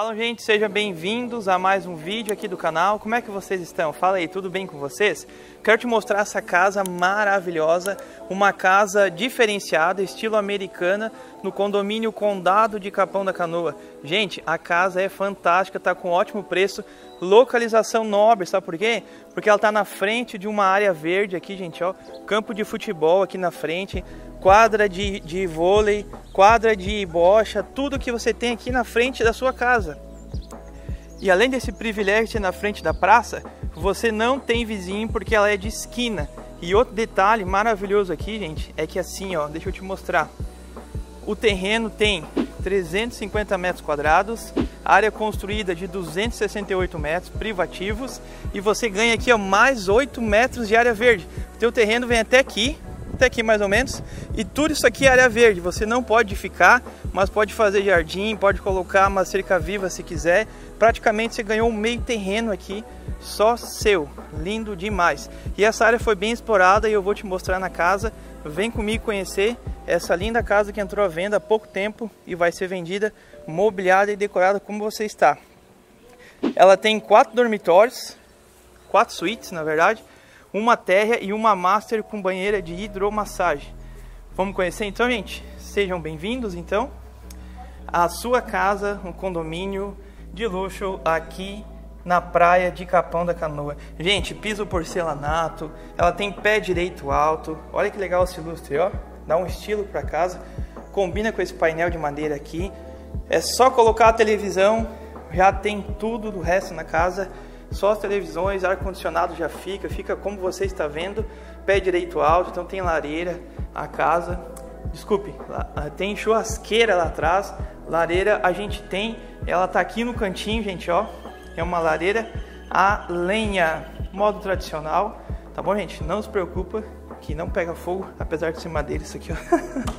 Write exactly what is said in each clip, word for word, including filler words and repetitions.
Fala, gente, sejam bem-vindos a mais um vídeo aqui do canal. Como é que vocês estão? Fala aí, tudo bem com vocês? Quero te mostrar essa casa maravilhosa, uma casa diferenciada, estilo americana, no condomínio Condado de Capão da Canoa. Gente, a casa é fantástica, tá com ótimo preço, localização nobre, sabe por quê? Porque ela tá na frente de uma área verde aqui, gente, ó, campo de futebol aqui na frente, quadra de, de vôlei, quadra de bocha, tudo que você tem aqui na frente da sua casa. E além desse privilégio de ser na frente da praça, você não tem vizinho porque ela é de esquina. E outro detalhe maravilhoso aqui, gente, é que assim, ó, deixa eu te mostrar. O terreno tem trezentos e cinquenta metros quadrados, área construída de duzentos e sessenta e oito metros privativos, e você ganha aqui, ó, mais oito metros de área verde. O teu terreno vem até aqui, até aqui mais ou menos, e tudo isso aqui é área verde. Você não pode ficar, mas pode fazer jardim, pode colocar uma cerca viva se quiser. Praticamente você ganhou um meio terreno aqui, só seu, lindo demais. E essa área foi bem explorada e eu vou te mostrar na casa. Vem comigo conhecer essa linda casa que entrou à venda há pouco tempo e vai ser vendida, mobiliada e decorada como você está. Ela tem quatro dormitórios, quatro suítes na verdade, uma térrea e uma master com banheira de hidromassagem. Vamos conhecer então, gente? Sejam bem-vindos então à sua casa, um condomínio de luxo aqui na praia de Capão da Canoa. Gente, piso porcelanato, ela tem pé direito alto, olha que legal esse lustre, ó, dá um estilo para casa, combina com esse painel de madeira aqui. É só colocar a televisão, já tem tudo do resto na casa. Só as televisões, ar-condicionado já fica, fica como você está vendo, pé direito alto, então tem lareira, a casa, desculpe, tem churrasqueira lá atrás, lareira a gente tem, ela tá aqui no cantinho, gente, ó, é uma lareira a lenha, modo tradicional, tá bom, gente? Não se preocupa que não pega fogo, apesar de ser madeira isso aqui, ó,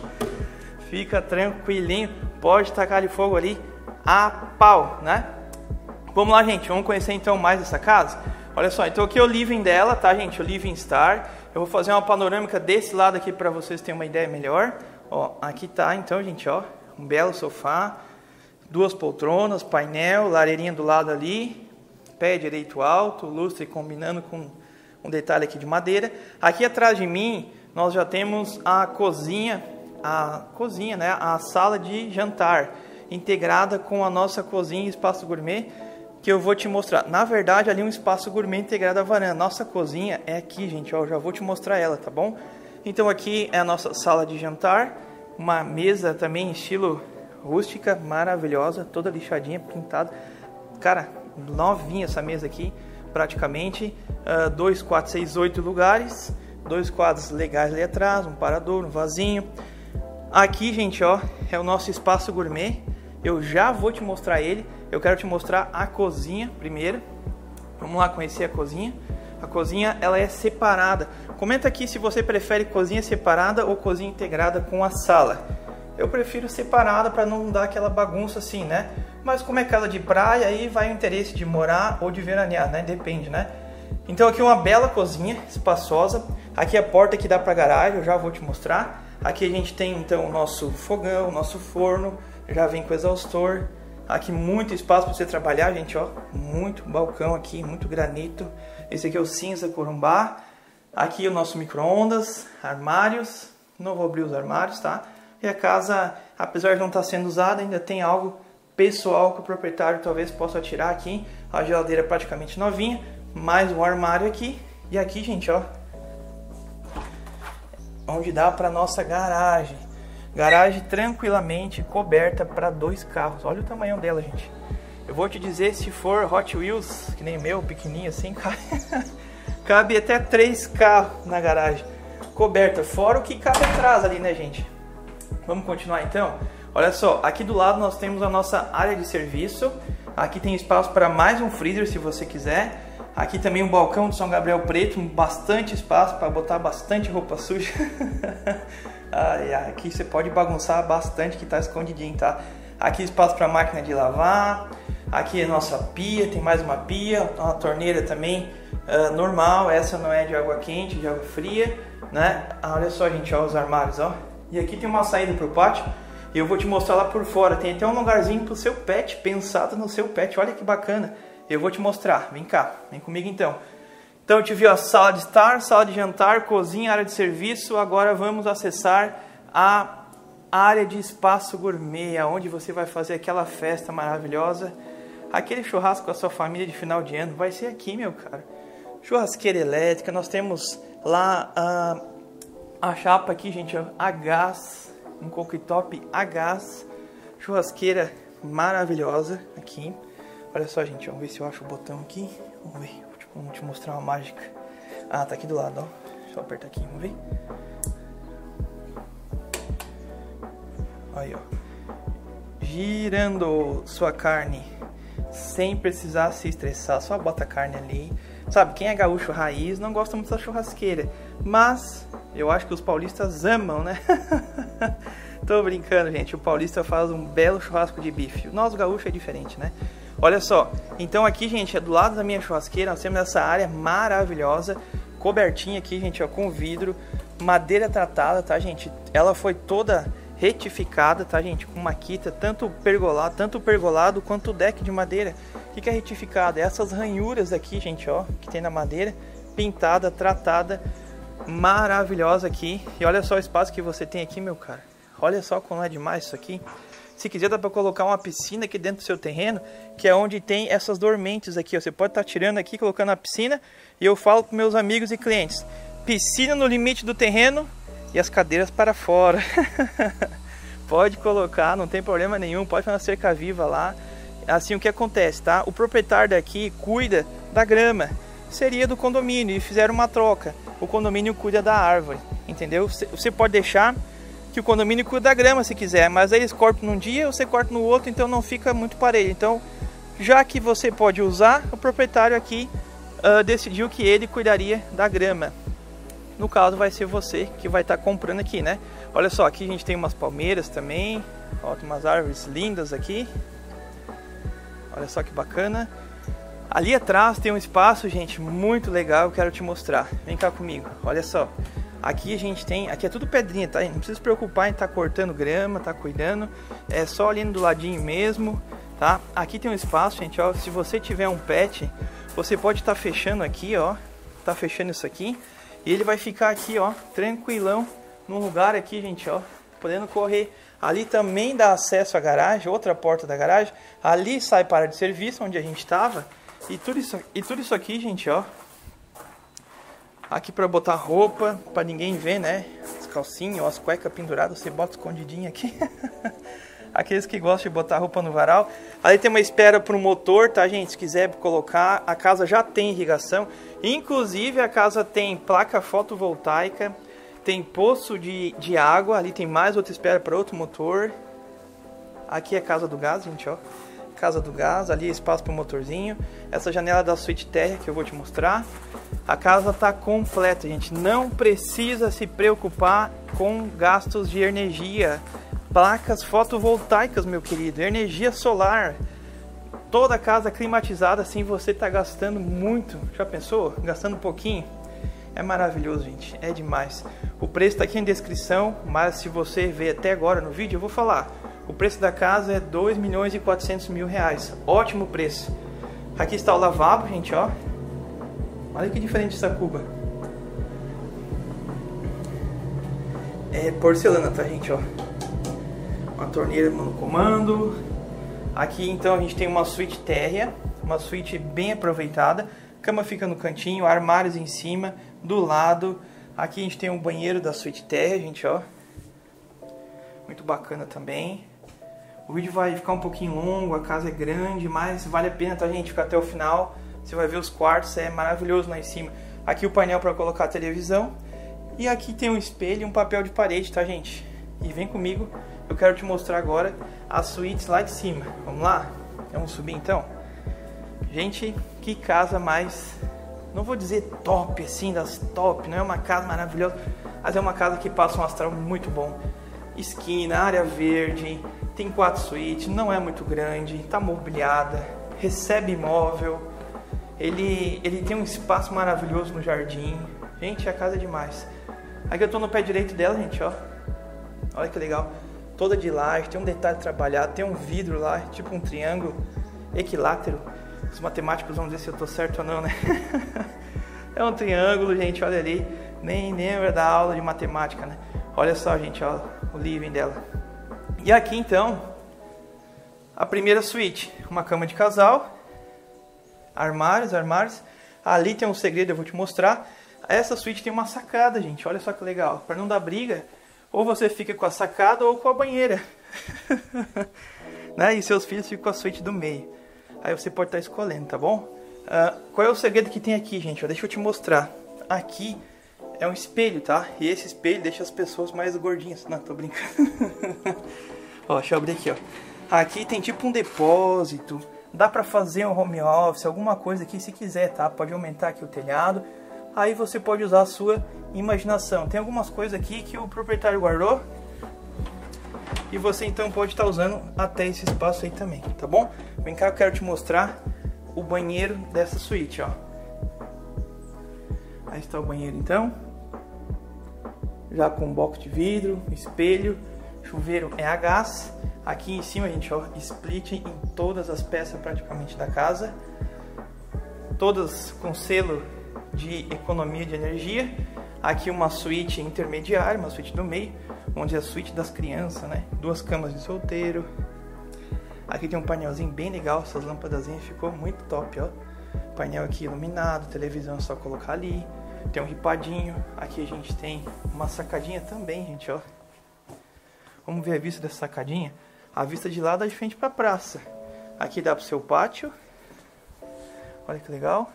fica tranquilinho, pode tacar de fogo ali a pau, né? Vamos lá, gente, vamos conhecer então mais essa casa. Olha só, então aqui é o living dela, tá, gente? O living star. Eu vou fazer uma panorâmica desse lado aqui para vocês terem uma ideia melhor. Ó, aqui tá, então, gente, ó, um belo sofá, duas poltronas, painel, lareirinha do lado ali, pé direito alto, lustre combinando com um detalhe aqui de madeira. Aqui atrás de mim, nós já temos a cozinha, a cozinha, né? A sala de jantar, integrada com a nossa cozinha e espaço gourmet, que eu vou te mostrar. Na verdade, ali um espaço gourmet integrado à varanda. Nossa cozinha é aqui, gente, ó, eu já vou te mostrar ela, tá bom? Então aqui é a nossa sala de jantar, uma mesa também estilo rústica, maravilhosa, toda lixadinha, pintada. Cara, novinha essa mesa aqui, praticamente. Uh, dois, quatro, seis, oito lugares, dois quadros legais ali atrás, um parador, um vasinho. Aqui, gente, ó, é o nosso espaço gourmet. Eu já vou te mostrar ele. Eu quero te mostrar a cozinha primeiro. Vamos lá conhecer a cozinha. A cozinha, ela é separada. Comenta aqui se você prefere cozinha separada ou cozinha integrada com a sala. Eu prefiro separada para não dar aquela bagunça assim, né? Mas como é casa de praia, aí vai o interesse de morar ou de veranear, né? Depende, né? Então aqui uma bela cozinha, espaçosa. Aqui a porta que dá para a garagem, eu já vou te mostrar. Aqui a gente tem então o nosso fogão, o nosso forno, já vem com exaustor. Aqui muito espaço para você trabalhar, gente, ó, muito balcão aqui, muito granito. Esse aqui é o cinza corumbá. Aqui o nosso micro-ondas, armários. Não vou abrir os armários, tá? E a casa, apesar de não estar sendo usada, ainda tem algo pessoal que o proprietário talvez possa tirar aqui. A geladeira é praticamente novinha, mais um armário aqui. E aqui, gente, ó, onde dá para nossa garagem. Garagem tranquilamente coberta para dois carros. Olha o tamanho dela, gente. Eu vou te dizer, se for Hot Wheels, que nem meu, pequenininho assim, cabe, cabe até três carros na garagem. Coberta, fora o que cabe atrás ali, né, gente? Vamos continuar então? Olha só, aqui do lado nós temos a nossa área de serviço. Aqui tem espaço para mais um freezer, se você quiser. Aqui também um balcão de São Gabriel preto, bastante espaço para botar bastante roupa suja. Ai, aqui você pode bagunçar bastante que está escondidinho, tá? Aqui espaço para máquina de lavar. Aqui é nossa pia, tem mais uma pia, uma torneira também uh, normal. Essa não é de água quente, de água fria, né? Ah, olha só, gente, ó, os armários, ó. E aqui tem uma saída para o pátio. E eu vou te mostrar lá por fora, tem até um lugarzinho pro seu pet, pensado no seu pet, olha que bacana. Eu vou te mostrar, vem cá, vem comigo então. Então eu te vi a sala de estar, sala de jantar, cozinha, área de serviço. Agora vamos acessar a área de espaço gourmet, onde você vai fazer aquela festa maravilhosa, aquele churrasco com a sua família de final de ano. Vai ser aqui, meu cara. Churrasqueira elétrica, nós temos lá a, a chapa aqui, gente, ó, a gás, um cooktop a gás, churrasqueira maravilhosa aqui. Olha só, gente, vamos ver se eu acho o botão aqui. Vamos ver. Vamos te mostrar uma mágica. Ah, tá aqui do lado, ó. Deixa eu apertar aqui, vamos ver. Aí, ó. Girando sua carne sem precisar se estressar. Só bota a carne ali. Sabe, quem é gaúcho raiz não gosta muito da churrasqueira. Mas eu acho que os paulistas amam, né? Tô brincando, gente. O paulista faz um belo churrasco de bife. O nosso gaúcho é diferente, né? Olha só, então aqui, gente, é do lado da minha churrasqueira, nós temos essa área maravilhosa, cobertinha aqui, gente, ó, com vidro, madeira tratada, tá, gente? Ela foi toda retificada, tá, gente? Com maquita, tanto pergolado, tanto pergolado quanto o deck de madeira. O que que é retificado? É essas ranhuras aqui, gente, ó, que tem na madeira, pintada, tratada, maravilhosa aqui. E olha só o espaço que você tem aqui, meu cara. Olha só como é demais isso aqui. Se quiser, dá para colocar uma piscina aqui dentro do seu terreno, que é onde tem essas dormentes aqui. Ó. Você pode estar tirando aqui, colocando na piscina. E eu falo para meus amigos e clientes: piscina no limite do terreno e as cadeiras para fora. Pode colocar, não tem problema nenhum. Pode fazer uma cerca viva lá. Assim, o que acontece, tá? O proprietário daqui cuida da grama. Seria do condomínio e fizeram uma troca. O condomínio cuida da árvore, entendeu? Você pode deixar que o condomínio cuida da grama se quiser, mas aí eles cortam num dia, você corta no outro, então não fica muito parelho. Então, já que você pode usar, o proprietário aqui uh, decidiu que ele cuidaria da grama. No caso, vai ser você que vai estar tá comprando aqui, né? Olha só, aqui a gente tem umas palmeiras também, ó, tem umas árvores lindas aqui. Olha só que bacana. Ali atrás tem um espaço, gente, muito legal, eu quero te mostrar. Vem cá comigo, olha só. Aqui a gente tem, aqui é tudo pedrinha, tá? Não precisa se preocupar em estar tá cortando grama, tá cuidando. É só ali do ladinho mesmo, tá? Aqui tem um espaço, gente, ó. Se você tiver um pet, você pode estar tá fechando aqui, ó. Tá fechando isso aqui. E ele vai ficar aqui, ó, tranquilão, num lugar aqui, gente, ó. Podendo correr. Ali também dá acesso à garagem, outra porta da garagem. Ali sai para a área de serviço, onde a gente estava. E tudo isso, e tudo isso aqui, gente, ó. Aqui para botar roupa, para ninguém ver, né? As calcinhas ou as cuecas penduradas, você bota escondidinho aqui. Aqueles que gostam de botar roupa no varal. Ali tem uma espera para o motor, tá, gente? Se quiser colocar, a casa já tem irrigação. Inclusive, a casa tem placa fotovoltaica, tem poço de, de água. Ali tem mais outra espera para outro motor. Aqui é a casa do gás, gente, ó. Casa do gás, ali é espaço para o motorzinho. Essa janela da suíte térrea que eu vou te mostrar. A casa está completa, gente. Não precisa se preocupar com gastos de energia. Placas fotovoltaicas, meu querido. Energia solar. Toda a casa climatizada, assim você está gastando muito. Já pensou? Gastando um pouquinho? É maravilhoso, gente. É demais. O preço está aqui na descrição, mas se você ver até agora no vídeo, eu vou falar. O preço da casa é dois milhões e quatrocentos mil reais. Ótimo preço. Aqui está o lavabo, gente, ó. Olha que diferente essa cuba. É porcelana, tá, gente, ó. Uma torneira no comando. Aqui, então, a gente tem uma suíte térrea. Uma suíte bem aproveitada. Cama fica no cantinho, armários em cima, do lado. Aqui a gente tem um banheiro da suíte térrea, gente, ó. Muito bacana também. O vídeo vai ficar um pouquinho longo, a casa é grande, mas vale a pena, tá, gente? Ficar até o final. Você vai ver os quartos, é maravilhoso lá em cima. Aqui o painel para colocar a televisão. E aqui tem um espelho e um papel de parede, tá, gente? E vem comigo, eu quero te mostrar agora as suítes lá de cima. Vamos lá? Vamos subir então? Gente, que casa mais... Não vou dizer top, assim, das top. Não é uma casa maravilhosa, mas é uma casa que passa um astral muito bom. Esquina, área verde, tem quatro suítes, não é muito grande, tá mobiliada, recebe imóvel. Ele, ele tem um espaço maravilhoso no jardim. Gente, a casa é demais. Aqui eu tô no pé direito dela, gente, ó. Olha que legal. toda de laje, tem um detalhe trabalhado, tem um vidro lá, tipo um triângulo equilátero. Os matemáticos vão dizer se eu tô certo ou não, né? É um triângulo, gente, olha ali. Nem lembra da aula de matemática, né? Olha só, gente, ó, o living dela. E aqui, então, a primeira suíte. Uma cama de casal. Armários, armários. Ali tem um segredo, eu vou te mostrar. Essa suíte tem uma sacada, gente. Olha só que legal. Para não dar briga, ou você fica com a sacada ou com a banheira. Né? E seus filhos ficam com a suíte do meio. Aí você pode estar escolhendo, tá bom? Uh, qual é o segredo que tem aqui, gente? Ó, deixa eu te mostrar. Aqui é um espelho, tá? E esse espelho deixa as pessoas mais gordinhas. Não, tô brincando. Ó, deixa eu abrir aqui, ó. Aqui tem tipo um depósito. Dá pra fazer um home office, alguma coisa aqui se quiser, tá? Pode aumentar aqui o telhado. Aí você pode usar a sua imaginação. Tem algumas coisas aqui que o proprietário guardou. E você então pode estar usando até esse espaço aí também, tá bom? Vem cá, eu quero te mostrar o banheiro dessa suíte, ó. Aí está o banheiro então. Já com box de vidro, espelho, chuveiro é a gás. Aqui em cima, gente, ó, split em todas as peças praticamente da casa. Todas com selo de economia de energia. Aqui uma suíte intermediária, uma suíte do meio, onde é a suíte das crianças, né? Duas camas de solteiro. Aqui tem um painelzinho bem legal, essas lâmpadazinhas ficou muito top, ó. Painel aqui iluminado, televisão é só colocar ali. Tem um ripadinho. Aqui a gente tem uma sacadinha também, gente, ó. Vamos ver a vista dessa sacadinha. A vista de lá dá de frente pra praça. Aqui dá pro seu pátio. Olha que legal.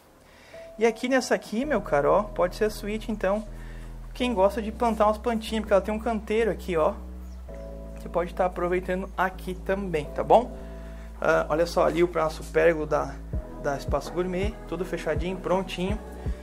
E aqui nessa aqui, meu caro, ó, pode ser a suíte, então, quem gosta de plantar umas plantinhas, porque ela tem um canteiro aqui, ó. Você pode estar aproveitando aqui também, tá bom? Uh, olha só, ali o nosso pérgola da, da Espaço Gourmet, tudo fechadinho, prontinho.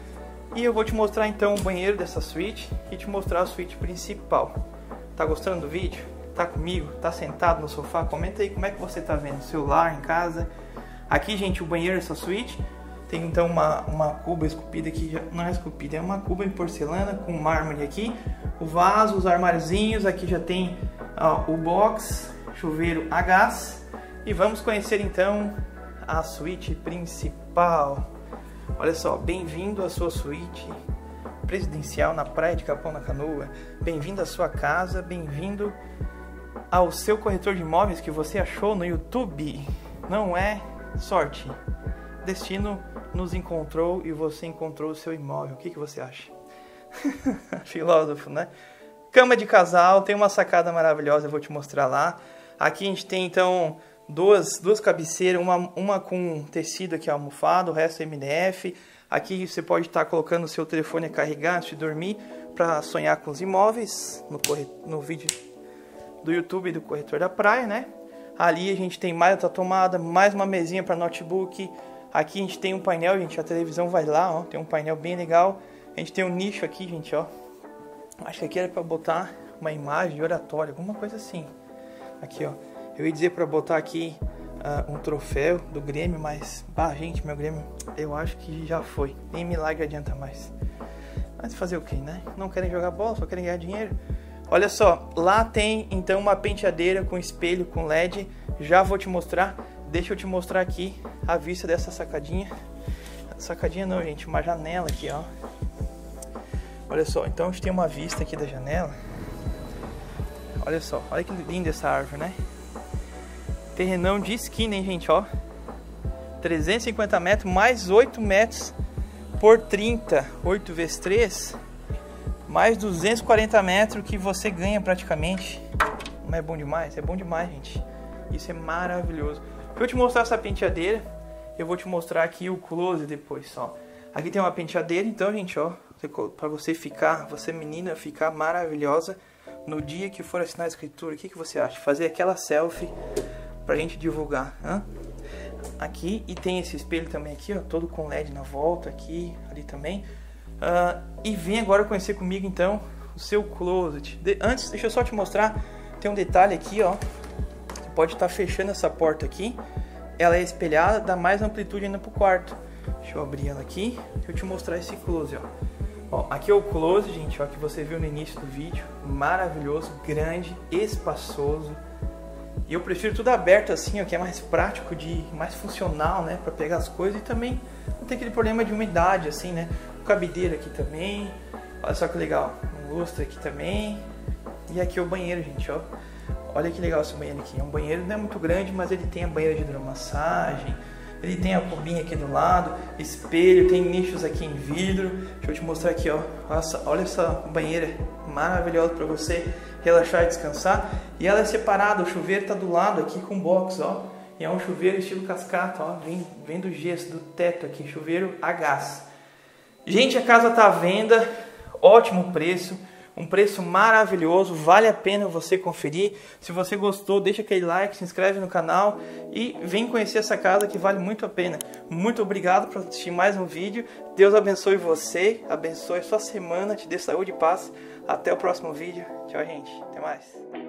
E eu vou te mostrar então o banheiro dessa suíte e te mostrar a suíte principal. Tá gostando do vídeo? Tá comigo? Tá sentado no sofá? Comenta aí como é que você tá vendo, celular, em casa. Aqui, gente, o banheiro dessa suíte tem então uma, uma cuba esculpida aqui, já, não é esculpida, é uma cuba em porcelana com mármore aqui. O vaso, os armáriozinhos, aqui já tem ó, o box, chuveiro a gás. E vamos conhecer então a suíte principal. Olha só, bem-vindo à sua suíte presidencial na praia de Capão da Canoa. Bem-vindo à sua casa, bem-vindo ao seu corretor de imóveis que você achou no YouTube. Não é sorte. Destino nos encontrou e você encontrou o seu imóvel. O que, que você acha? Filósofo, né? Cama de casal, tem uma sacada maravilhosa, eu vou te mostrar lá. Aqui a gente tem então duas, duas cabeceiras, uma, uma com tecido aqui almofado, o resto é M D F. Aqui você pode estar colocando o seu telefone a carregar antes de dormir para sonhar com os imóveis no, corre... no vídeo do YouTube do Corretor da Praia, né? Ali a gente tem mais outra tomada, mais uma mesinha para notebook. Aqui a gente tem um painel, gente, a televisão vai lá, ó, tem um painel bem legal. A gente tem um nicho aqui, gente, ó. Acho que aqui era para botar uma imagem de oratório, alguma coisa assim. Aqui, ó. Eu ia dizer para botar aqui uh, um troféu do Grêmio, mas, bah, gente, meu Grêmio, eu acho que já foi. Nem milagre adianta mais. Mas fazer o quê, né? Não querem jogar bola, só querem ganhar dinheiro. Olha só, lá tem então uma penteadeira com espelho, com L E D. Já vou te mostrar. Deixa eu te mostrar aqui a vista dessa sacadinha. Sacadinha não, gente, uma janela aqui, ó. Olha só, então a gente tem uma vista aqui da janela. Olha só, olha que linda essa árvore, né? Terrenão de esquina, hein, gente, ó. trezentos e cinquenta metros, mais oito metros por trinta. oito vezes três, mais duzentos e quarenta metros que você ganha praticamente. Não é bom demais? É bom demais, gente. Isso é maravilhoso. Pra eu te mostrar essa penteadeira, eu vou te mostrar aqui o close depois, só. Aqui tem uma penteadeira, então, gente, ó, para você ficar, você menina, ficar maravilhosa no dia que for assinar a escritura. O que, que você acha? Fazer aquela selfie pra gente divulgar, hã? Aqui, e tem esse espelho também aqui, ó, todo com L E D na volta, aqui, ali também. Uh, e vem agora conhecer comigo, então, o seu closet. De, antes, deixa eu só te mostrar, tem um detalhe aqui, ó. Você pode estar fechando essa porta aqui. Ela é espelhada, dá mais amplitude ainda pro quarto. Deixa eu abrir ela aqui, deixa eu te mostrar esse close, ó. Bom, aqui é o close, gente, ó, que você viu no início do vídeo. Maravilhoso, grande, espaçoso. E eu prefiro tudo aberto assim, ó, que é mais prático, de mais funcional, né, para pegar as coisas e também não tem aquele problema de umidade, assim, né. O cabideiro aqui também, olha só que legal, um lustre aqui também. E aqui é o banheiro, gente, ó. Olha que legal esse banheiro aqui. É um banheiro, não é muito grande, mas ele tem a banheira de hidromassagem. Ele tem a cubinha aqui do lado, espelho, tem nichos aqui em vidro. Deixa eu te mostrar aqui, ó. Nossa, olha essa banheira maravilhosa para você relaxar e descansar. E ela é separada, o chuveiro tá do lado aqui com box, ó. E é um chuveiro estilo cascata, ó. Vem, vem do gesso, do teto aqui, chuveiro a gás. Gente, a casa tá à venda, ótimo preço. Um preço maravilhoso, vale a pena você conferir. Se você gostou, deixa aquele like, se inscreve no canal e vem conhecer essa casa que vale muito a pena. Muito obrigado por assistir mais um vídeo. Deus abençoe você, abençoe a sua semana, te dê saúde e paz. Até o próximo vídeo. Tchau, gente. Até mais.